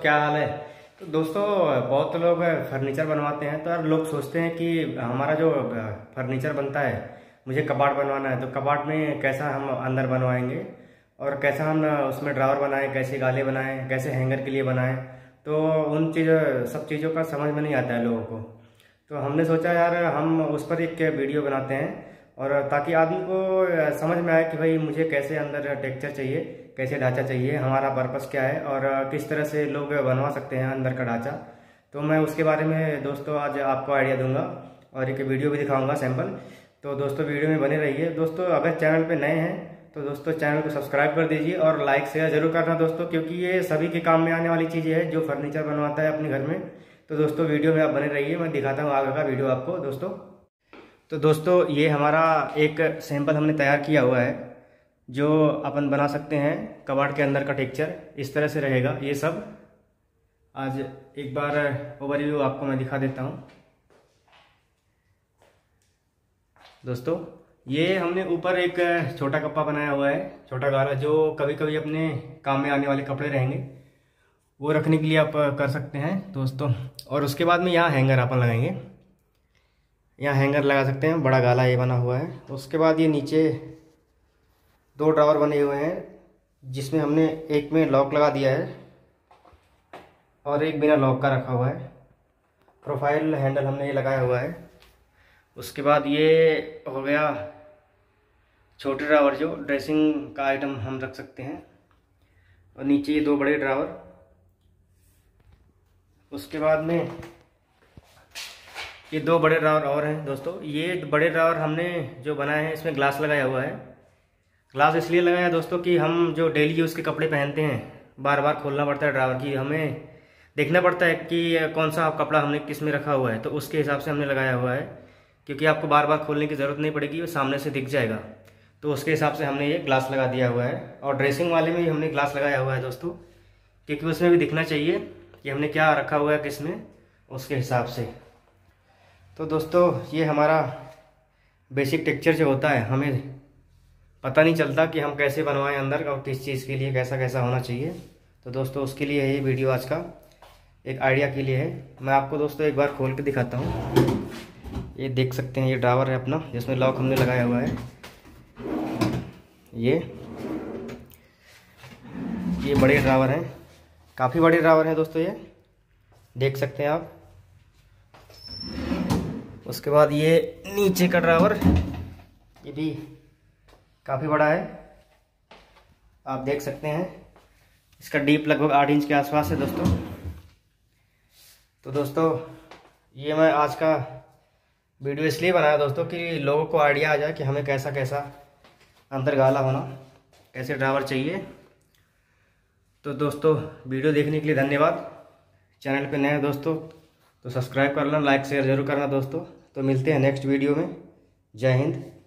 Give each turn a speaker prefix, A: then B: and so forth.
A: क्या हाल है। तो दोस्तों बहुत लोग फर्नीचर बनवाते हैं, तो यार लोग सोचते हैं कि हमारा जो फर्नीचर बनता है, मुझे कबाड़ बनवाना है, तो कबाड़ में कैसा हम अंदर बनवाएंगे और कैसा हम उसमें ड्रावर बनाएं, कैसे गाले बनाएं, कैसे हैंगर के लिए बनाएं। तो उन सब चीज़ों का समझ में नहीं आता है लोगों को। तो हमने सोचा यार हम उस पर एक वीडियो बनाते हैं, और ताकि आदमी को समझ में आए कि भाई मुझे कैसे अंदर टेक्सचर चाहिए, कैसे ढांचा चाहिए, हमारा पर्पस क्या है और किस तरह से लोग बनवा सकते हैं अंदर का ढांचा। तो मैं उसके बारे में दोस्तों आज आपको आइडिया दूंगा और एक वीडियो भी दिखाऊंगा सैंपल। तो दोस्तों वीडियो में बने रहिए। दोस्तों अगर चैनल पे नए हैं तो दोस्तों चैनल को सब्सक्राइब कर दीजिए और लाइक शेयर जरूर करना दोस्तों, क्योंकि ये सभी के काम में आने वाली चीज़ें है जो फर्नीचर बनवाता है अपने घर में। तो दोस्तों वीडियो में आप बने रहिए, मैं दिखाता हूँ आगे का वीडियो आपको दोस्तों। तो दोस्तों ये हमारा एक सैंपल हमने तैयार किया हुआ है जो अपन बना सकते हैं। कबाड़ के अंदर का टेक्सचर इस तरह से रहेगा ये सब। आज एक बार ओवरव्यू आपको मैं दिखा देता हूँ दोस्तों। ये हमने ऊपर एक छोटा कप्पा बनाया हुआ है, छोटा गाला, जो कभी कभी अपने काम में आने वाले कपड़े रहेंगे वो रखने के लिए आप कर सकते हैं दोस्तों। और उसके बाद में यहाँ हैंगर अपन लगाएंगे, यहाँ हैंगर लगा सकते हैं, बड़ा गाला ये बना हुआ है। उसके बाद ये नीचे दो ड्रॉवर बने हुए हैं जिसमें हमने एक में लॉक लगा दिया है और एक बिना लॉक का रखा हुआ है। प्रोफाइल हैंडल हमने ये लगाया हुआ है। उसके बाद ये हो गया छोटे ड्रावर जो ड्रेसिंग का आइटम हम रख सकते हैं, और नीचे ये दो बड़े ड्रावर। उसके बाद में ये दो बड़े ड्रावर और हैं दोस्तों। ये बड़े ड्रावर हमने जो बनाए हैं इसमें ग्लास लगाया हुआ है। ग्लास इसलिए लगाया दोस्तों कि हम जो डेली यूज़ के कपड़े पहनते हैं बार बार खोलना पड़ता है ड्रावर की, हमें देखना पड़ता है कि कौन सा कपड़ा हमने किस में रखा हुआ है, तो उसके हिसाब से हमने लगाया हुआ है। क्योंकि आपको बार बार खोलने की ज़रूरत नहीं पड़ेगी, वो सामने से दिख जाएगा, तो उसके हिसाब से हमने ये ग्लास लगा दिया हुआ है। और ड्रेसिंग वाले में भी हमने ग्लास लगाया हुआ है दोस्तों, क्योंकि उसमें भी दिखना चाहिए कि हमने क्या रखा हुआ है किस में, उसके हिसाब से। तो दोस्तों ये हमारा बेसिक टेक्सचर जो होता है, हमें पता नहीं चलता कि हम कैसे बनवाएं अंदर और किस चीज़ के लिए कैसा कैसा होना चाहिए। तो दोस्तों उसके लिए ये वीडियो आज का एक आइडिया के लिए है। मैं आपको दोस्तों एक बार खोल के दिखाता हूँ। ये देख सकते हैं, ये ड्रावर है अपना जिसमें लॉक हमने लगाया हुआ है। ये बड़े ड्रावर हैं, काफ़ी बड़े ड्रावर हैं दोस्तों, ये देख सकते हैं आप। उसके बाद ये नीचे का ड्रावर, ये भी काफ़ी बड़ा है, आप देख सकते हैं। इसका डीप लगभग 8 इंच के आसपास है दोस्तों। तो दोस्तों ये मैं आज का वीडियो इसलिए बनाया दोस्तों कि लोगों को आइडिया आ जाए कि हमें कैसा कैसा अंदर गाला होना, कैसे ड्रावर चाहिए। तो दोस्तों वीडियो देखने के लिए धन्यवाद। चैनल पे नए हैं दोस्तों तो सब्सक्राइब कर लेना, लाइक शेयर जरूर करना दोस्तों। तो मिलते हैं नेक्स्ट वीडियो में। जय हिंद।